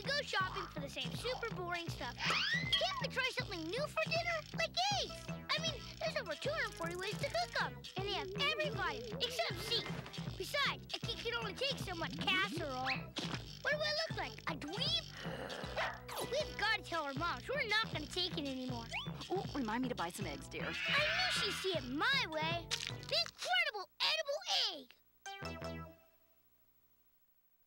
go shopping for the same super boring stuff. Can't we try something new for dinner? Like eggs. I mean, there's over 240 ways to cook them. And they have every vitamin except C. Besides, a kid can only take so much casserole. What do I look like? A dweeb? We've got to tell our moms we're not going to take it anymore. Oh, remind me to buy some eggs, dear. I knew she'd see it my way. The incredible edible egg.